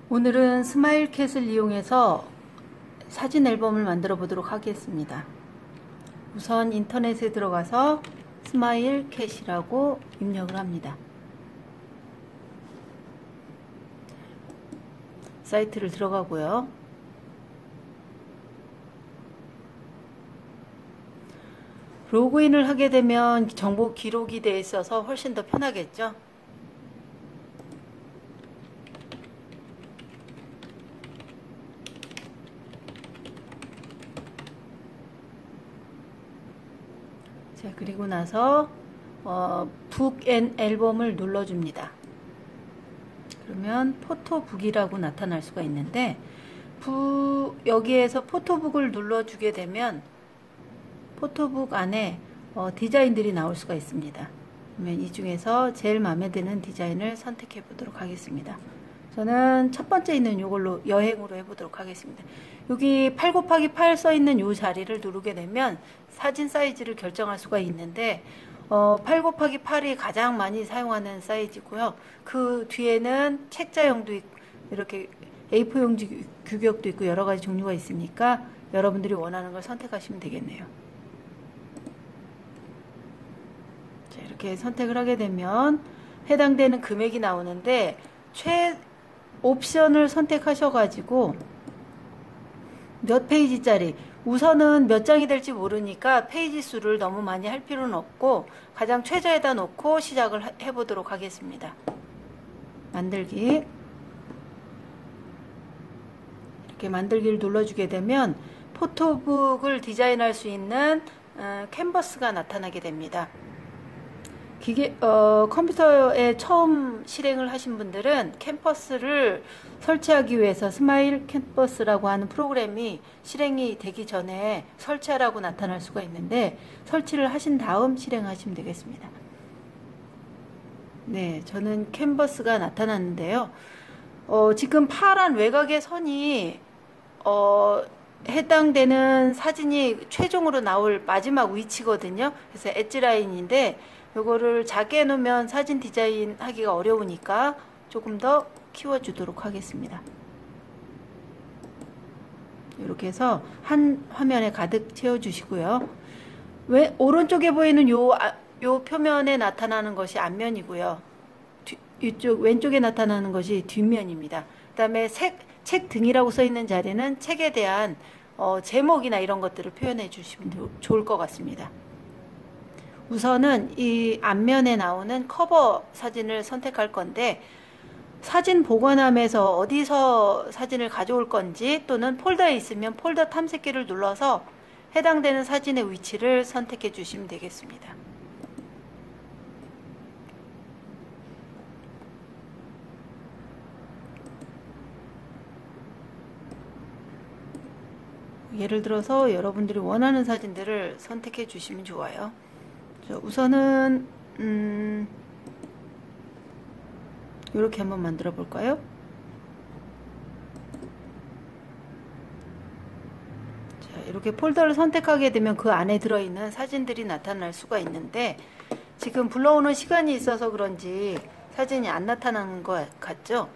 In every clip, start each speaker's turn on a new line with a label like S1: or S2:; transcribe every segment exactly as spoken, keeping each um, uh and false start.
S1: 오늘은 스마일캣을 이용해서 사진 앨범을 만들어 보도록 하겠습니다. 우선 인터넷에 들어가서 스마일캣이라고 입력을 합니다. 사이트를 들어가고요. 로그인을 하게 되면 정보 기록이 되어 있어서 훨씬 더 편하겠죠. 자, 그리고 나서 어, 북 앤 앨범을 눌러줍니다. 그러면 포토북이라고 나타날 수가 있는데 북, 여기에서 포토북을 눌러주게 되면 포토북 안에 어, 디자인들이 나올 수가 있습니다. 그러면 이 중에서 제일 마음에 드는 디자인을 선택해 보도록 하겠습니다. 저는 첫 번째 있는 이걸로 여행으로 해보도록 하겠습니다. 여기 팔 곱하기 팔 써있는 이 자리를 누르게 되면 사진 사이즈를 결정할 수가 있는데 어, 팔 곱하기 팔이 가장 많이 사용하는 사이즈고요. 그 뒤에는 책자형도 있고 이렇게 에이 사 용지 규격도 있고 여러가지 종류가 있으니까 여러분들이 원하는 걸 선택하시면 되겠네요. 자, 이렇게 선택을 하게 되면 해당되는 금액이 나오는데 최 옵션을 선택하셔가지고 몇 페이지짜리, 우선은 몇 장이 될지 모르니까 페이지 수를 너무 많이 할 필요는 없고 가장 최저에다 놓고 시작을 해보도록 하겠습니다. 만들기, 이렇게 만들기를 눌러주게 되면 포토북을 디자인할 수 있는 어, 캔버스가 나타나게 됩니다. 기계, 어, 컴퓨터에 처음 실행을 하신 분들은 캔버스를 설치하기 위해서 스마일 캔버스라고 하는 프로그램이 실행이 되기 전에 설치하라고 나타날 수가 있는데 설치를 하신 다음 실행하시면 되겠습니다. 네, 저는 캔버스가 나타났는데요. 어, 지금 파란 외곽의 선이 어, 해당되는 사진이 최종으로 나올 마지막 위치거든요. 그래서 엣지 라인인데 요거를 작게 해놓으면 사진 디자인 하기가 어려우니까 조금 더 키워주도록 하겠습니다. 이렇게 해서 한 화면에 가득 채워주시고요. 왜 오른쪽에 보이는 요, 요 표면에 나타나는 것이 앞면이고요. 뒤, 이쪽 왼쪽에 나타나는 것이 뒷면입니다. 그 다음에 책, 책 등이라고 써있는 자리는 책에 대한 어, 제목이나 이런 것들을 표현해 주시면 좋을 것 같습니다. 우선은 이 앞면에 나오는 커버 사진을 선택할 건데 사진 보관함에서 어디서 사진을 가져올 건지 또는 폴더에 있으면 폴더 탐색기를 눌러서 해당되는 사진의 위치를 선택해 주시면 되겠습니다. 예를 들어서 여러분들이 원하는 사진들을 선택해 주시면 좋아요. 우선은 음, 이렇게 한번 만들어 볼까요? 자, 이렇게 폴더를 선택하게 되면 그 안에 들어있는 사진들이 나타날 수가 있는데 지금 불러오는 시간이 있어서 그런지 사진이 안 나타나는 것 같죠?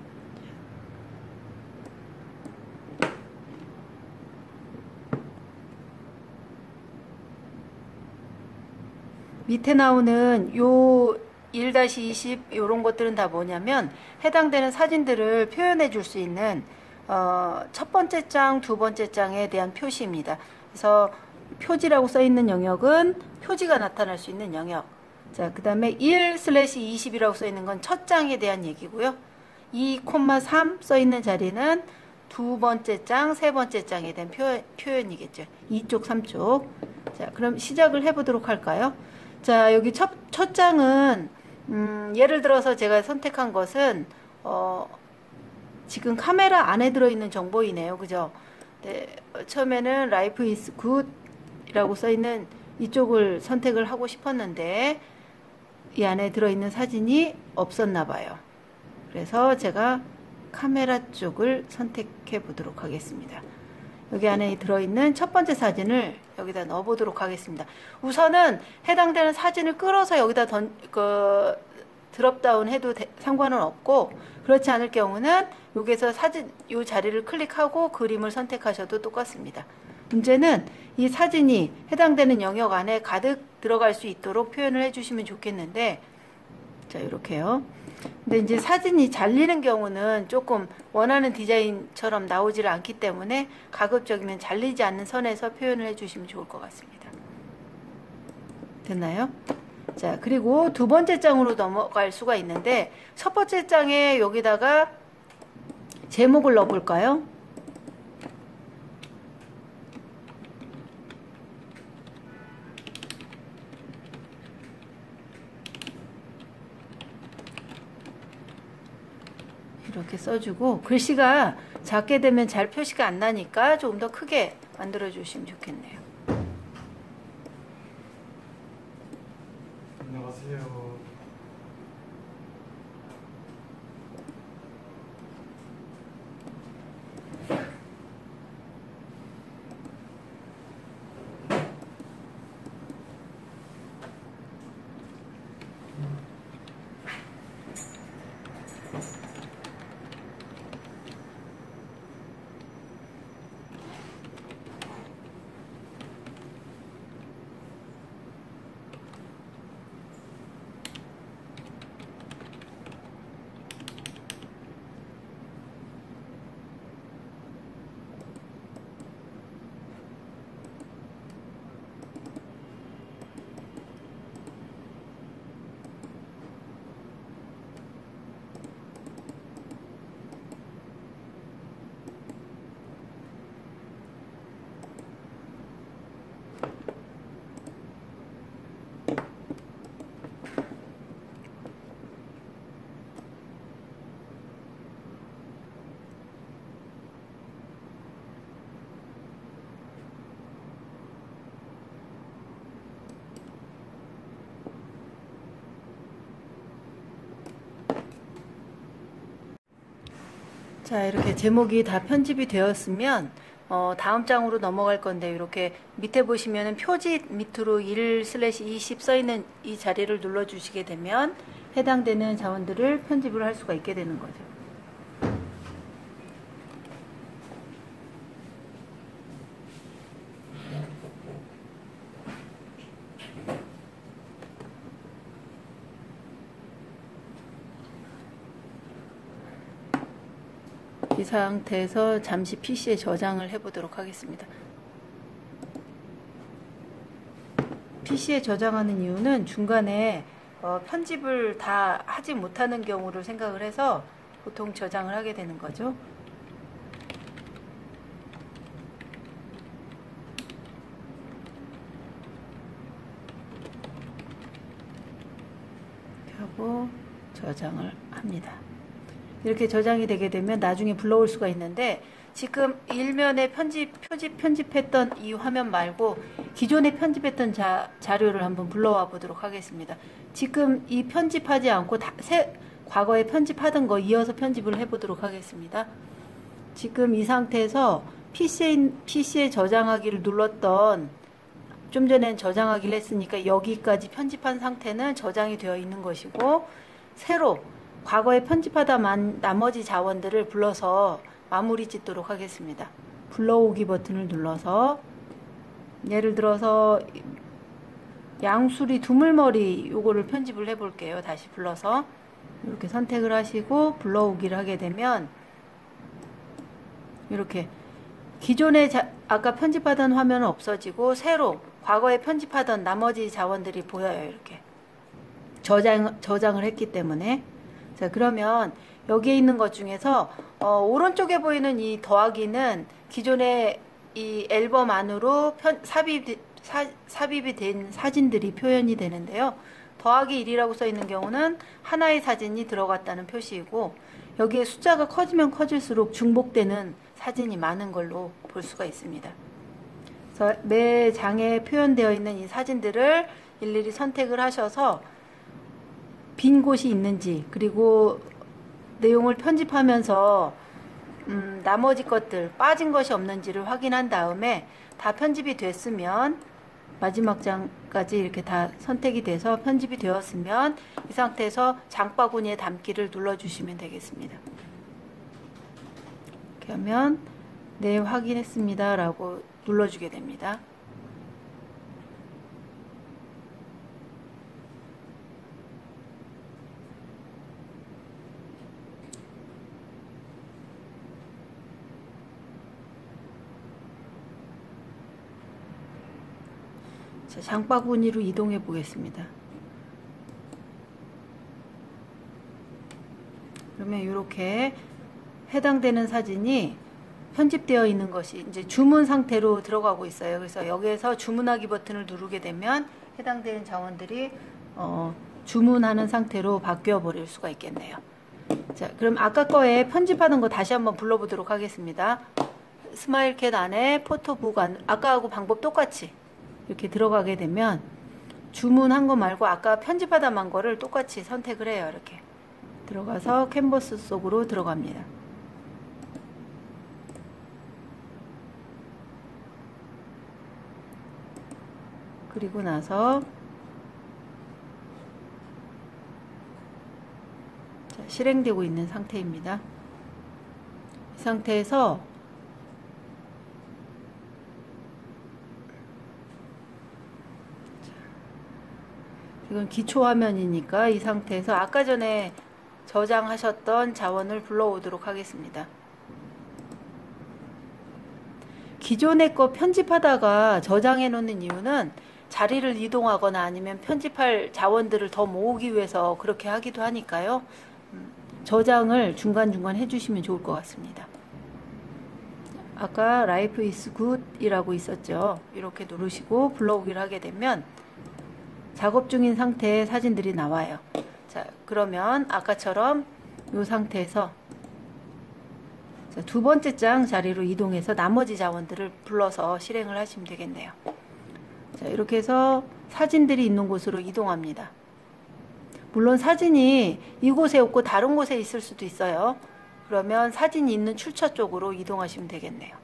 S1: 밑에 나오는 요 일 이십 요런 것들은 다 뭐냐면 해당되는 사진들을 표현해 줄 수 있는 어, 첫 번째 장, 두 번째 장에 대한 표시입니다. 그래서 표지라고 써 있는 영역은 표지가 나타날 수 있는 영역. 자, 그 다음에 일 이십이라고 써 있는 건 첫 장에 대한 얘기고요. 이 삼 써 있는 자리는 두 번째 장, 세 번째 장에 대한 표, 표현이겠죠. 이쪽, 삼쪽. 자, 그럼 시작을 해 보도록 할까요? 자, 여기 첫, 첫 장은, 음, 예를 들어서 제가 선택한 것은, 어, 지금 카메라 안에 들어있는 정보이네요. 그죠? 네, 처음에는 Life is good 이라고 써있는 이쪽을 선택을 하고 싶었는데, 이 안에 들어있는 사진이 없었나 봐요. 그래서 제가 카메라 쪽을 선택해 보도록 하겠습니다. 여기 안에 들어있는 첫 번째 사진을 여기다 넣어 보도록 하겠습니다. 우선은 해당되는 사진을 끌어서 여기다 던, 그, 드롭다운 해도 대, 상관은 없고 그렇지 않을 경우는 여기서 사진 이 자리를 클릭하고 그림을 선택하셔도 똑같습니다. 문제는 이 사진이 해당되는 영역 안에 가득 들어갈 수 있도록 표현을 해주시면 좋겠는데, 자 이렇게요. 근데 이제 사진이 잘리는 경우는 조금 원하는 디자인처럼 나오지를 않기 때문에 가급적이면 잘리지 않는 선에서 표현을 해주시면 좋을 것 같습니다. 됐나요? 자, 그리고 두 번째 장으로 넘어갈 수가 있는데, 첫 번째 장에 여기다가 제목을 넣어볼까요? 이렇게 써주고, 글씨가 작게 되면 잘 표시가 안 나니까 조금 더 크게 만들어 주시면 좋겠네요.
S2: 안녕하세요.
S1: 자, 이렇게 제목이 다 편집이 되었으면 어, 다음 장으로 넘어갈 건데, 이렇게 밑에 보시면은 표지 밑으로 일 슬래시 이십 써있는 이 자리를 눌러주시게 되면 해당되는 자원들을 편집을 할 수가 있게 되는 거죠. 이 상태에서 잠시 피씨에 저장을 해 보도록 하겠습니다. 피씨에 저장하는 이유는 중간에 어, 편집을 다 하지 못하는 경우를 생각을 해서 보통 저장을 하게 되는 거죠. 이렇게 하고 저장을 합니다. 이렇게 저장이 되게 되면 나중에 불러올 수가 있는데, 지금 일면에 편집, 표집, 편집했던 이 화면 말고 기존에 편집했던 자, 자료를 한번 불러와 보도록 하겠습니다. 지금 이 편집하지 않고 다, 새, 과거에 편집하던 거 이어서 편집을 해보도록 하겠습니다. 지금 이 상태에서 피씨에, 피씨에 저장하기를 눌렀던, 좀 전엔 저장하기를 했으니까 여기까지 편집한 상태는 저장이 되어 있는 것이고, 새로 과거에 편집하다만 나머지 자원들을 불러서 마무리 짓도록 하겠습니다. 불러오기 버튼을 눌러서, 예를 들어서 양수리 두물머리 요거를 편집을 해 볼게요. 다시 불러서 이렇게 선택을 하시고 불러오기를 하게 되면 이렇게 기존에 자, 아까 편집하던 화면은 없어지고 새로 과거에 편집하던 나머지 자원들이 보여요. 이렇게 저장, 저장을 했기 때문에. 자, 그러면 여기에 있는 것 중에서 어, 오른쪽에 보이는 이 더하기는 기존에 이 앨범 안으로 편, 삽입, 사, 삽입이 된 사진들이 표현이 되는데요. 더하기 일이라고 써 있는 경우는 하나의 사진이 들어갔다는 표시이고, 여기에 숫자가 커지면 커질수록 중복되는 사진이 많은 걸로 볼 수가 있습니다. 그래서 매 장에 표현되어 있는 이 사진들을 일일이 선택을 하셔서 빈 곳이 있는지, 그리고 내용을 편집하면서 음, 나머지 것들 빠진 것이 없는지를 확인한 다음에 다 편집이 됐으면, 마지막 장까지 이렇게 다 선택이 돼서 편집이 되었으면 이 상태에서 장바구니에 담기를 눌러주시면 되겠습니다. 이렇게 하면 네, 확인했습니다 라고 눌러주게 됩니다. 자, 장바구니로 이동해 보겠습니다. 그러면 이렇게 해당되는 사진이 편집되어 있는 것이 이제 주문 상태로 들어가고 있어요. 그래서 여기에서 주문하기 버튼을 누르게 되면 해당되는 자원들이 어, 주문하는 상태로 바뀌어 버릴 수가 있겠네요. 자, 그럼 아까 거에 편집하는 거 다시 한번 불러보도록 하겠습니다. 스마일캣 안에 포토북 안, 아까하고 방법 똑같이 이렇게 들어가게 되면 주문한 거 말고 아까 편집하다만 거를 똑같이 선택을 해요. 이렇게 들어가서 캔버스 속으로 들어갑니다. 그리고 나서 자, 실행되고 있는 상태입니다. 이 상태에서 이건 기초 화면이니까 이 상태에서 아까 전에 저장하셨던 자원을 불러오도록 하겠습니다. 기존의 거 편집하다가 저장해 놓는 이유는 자리를 이동하거나 아니면 편집할 자원들을 더 모으기 위해서 그렇게 하기도 하니까요. 저장을 중간중간 해주시면 좋을 것 같습니다. 아까 Life is good 이라고 있었죠. 이렇게 누르시고 불러오기를 하게 되면 작업 중인 상태의 사진들이 나와요. 자, 그러면 아까처럼 이 상태에서 자, 두 번째 장 자리로 이동해서 나머지 자원들을 불러서 실행을 하시면 되겠네요. 자, 이렇게 해서 사진들이 있는 곳으로 이동합니다. 물론 사진이 이곳에 없고 다른 곳에 있을 수도 있어요. 그러면 사진이 있는 출처 쪽으로 이동하시면 되겠네요.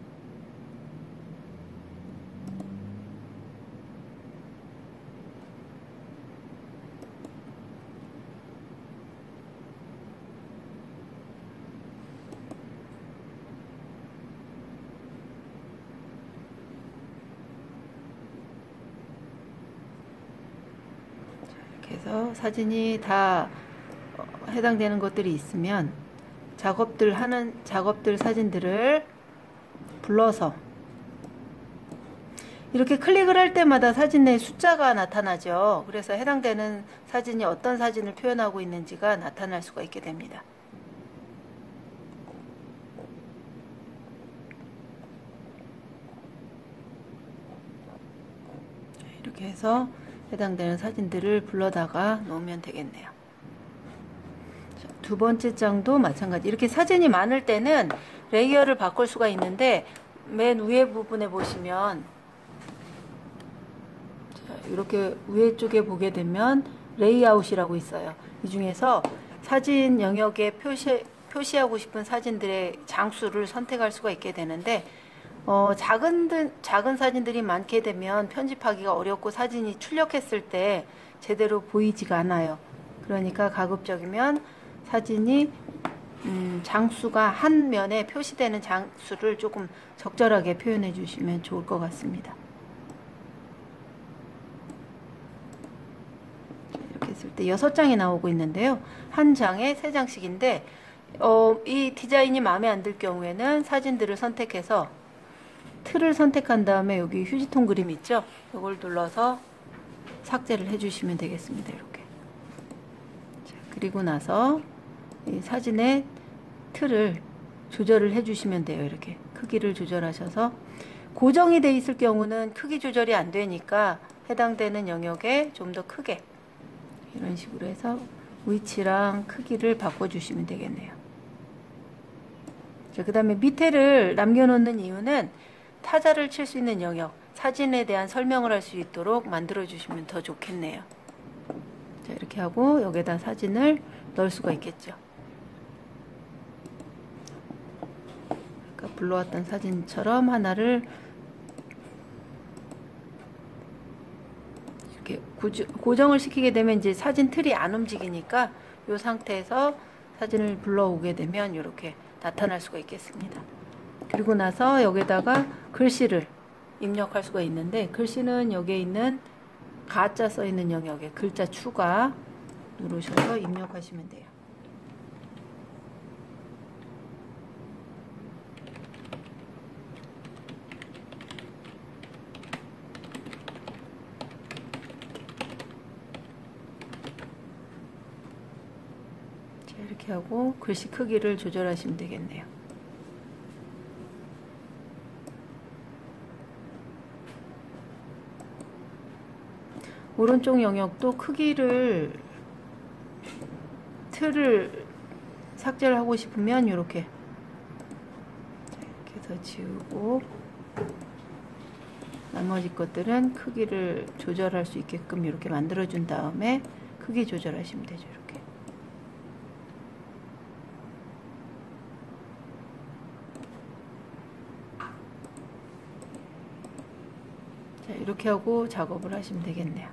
S1: 그래서 사진이 다 해당되는 것들이 있으면 작업들 하는 작업들 사진들을 불러서 이렇게 클릭을 할 때마다 사진의 숫자가 나타나죠. 그래서 해당되는 사진이 어떤 사진을 표현하고 있는지가 나타날 수가 있게 됩니다. 이렇게 해서 해당되는 사진들을 불러다가 놓으면 되겠네요. 자, 두 번째 장도 마찬가지. 이렇게 사진이 많을 때는 레이어를 바꿀 수가 있는데 맨 위에 부분에 보시면 자, 이렇게 위에 쪽에 보게 되면 레이아웃이라고 있어요. 이 중에서 사진 영역에 표시, 표시하고 싶은 사진들의 장수를 선택할 수가 있게 되는데 어, 작은, 작은 사진들이 많게 되면 편집하기가 어렵고 사진이 출력했을 때 제대로 보이지가 않아요. 그러니까 가급적이면 사진이 음, 장수가 한 면에 표시되는 장수를 조금 적절하게 표현해 주시면 좋을 것 같습니다. 이렇게 했을 때 여섯 장이 나오고 있는데요. 한 장에 세 장씩인데 어, 이 디자인이 마음에 안 들 경우에는 사진들을 선택해서 틀을 선택한 다음에 여기 휴지통 그림 있죠? 이걸 눌러서 삭제를 해주시면 되겠습니다. 이렇게. 자, 그리고 나서 이 사진의 틀을 조절을 해주시면 돼요. 이렇게 크기를 조절하셔서 고정이 돼 있을 경우는 크기 조절이 안 되니까 해당되는 영역에 좀 더 크게 이런 식으로 해서 위치랑 크기를 바꿔주시면 되겠네요. 자, 그 다음에 밑에를 남겨놓는 이유는 타자를 칠 수 있는 영역, 사진에 대한 설명을 할 수 있도록 만들어 주시면 더 좋겠네요. 자, 이렇게 하고 여기다 사진을 넣을 수가 있겠죠. 아까 불러왔던 사진처럼 하나를 이렇게 고정을 시키게 되면 이제 사진 틀이 안 움직이니까 이 상태에서 사진을 불러오게 되면 이렇게 나타날 수가 있겠습니다. 그리고 나서 여기다가 글씨를 입력할 수가 있는데, 글씨는 여기에 있는 가짜 써 있는 영역에 글자 추가 누르셔서 입력하시면 돼요. 자, 이렇게 하고 글씨 크기를 조절하시면 되겠네요. 오른쪽 영역도 크기를 틀을 삭제를 하고 싶으면 이렇게 이렇게 해서 지우고, 나머지 것들은 크기를 조절할 수 있게끔 이렇게 만들어 준 다음에 크기 조절하시면 되죠. 이렇게. 자, 이렇게 하고 작업을 하시면 되겠네요.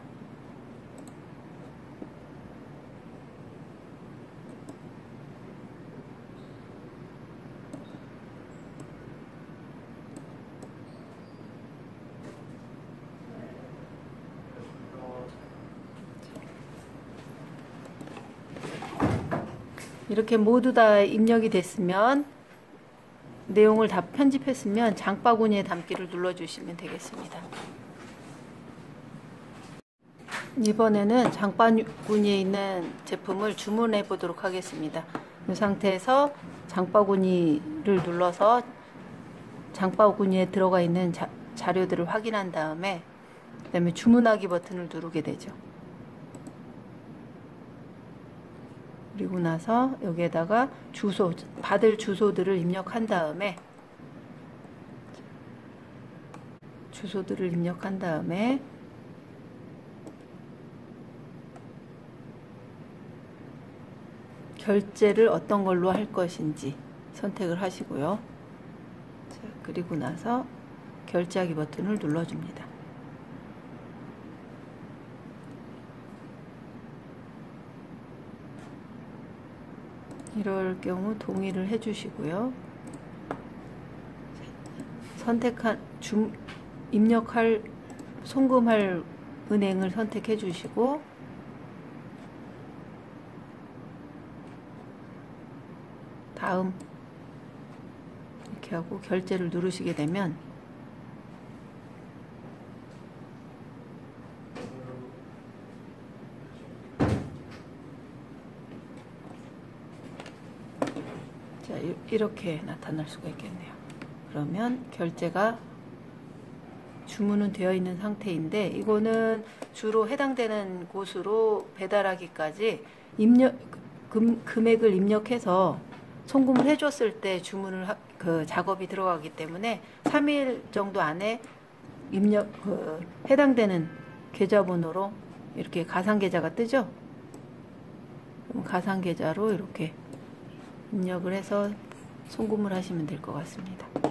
S1: 이렇게 모두 다 입력이 됐으면, 내용을 다 편집했으면 장바구니에 담기를 눌러주시면 되겠습니다. 이번에는 장바구니에 있는 제품을 주문해 보도록 하겠습니다. 이 상태에서 장바구니를 눌러서 장바구니에 들어가 있는 자, 자료들을 확인한 다음에 그 다음에 주문하기 버튼을 누르게 되죠. 그리고 나서 여기에다가 주소, 받을 주소들을 입력한 다음에 주소들을 입력한 다음에 결제를 어떤 걸로 할 것인지 선택을 하시고요. 자, 그리고 나서 결제하기 버튼을 눌러줍니다. 이럴 경우 동의를 해주시고요. 선택한 주, 입력할 송금할 은행을 선택해 주시고, 다음 이렇게 하고 결제를 누르시게 되면 자, 이렇게 나타날 수가 있겠네요. 그러면 결제가 주문은 되어 있는 상태인데, 이거는 주로 해당되는 곳으로 배달하기까지 입력 금, 금액을 입력해서 송금을 해줬을 때 주문을 하, 그 작업이 들어가기 때문에 삼 일 정도 안에 입력 그 해당되는 계좌번호로 이렇게 가상 계좌가 뜨죠. 그럼 가상 계좌로 이렇게 입력을 해서 송금을 하시면 될 것 같습니다.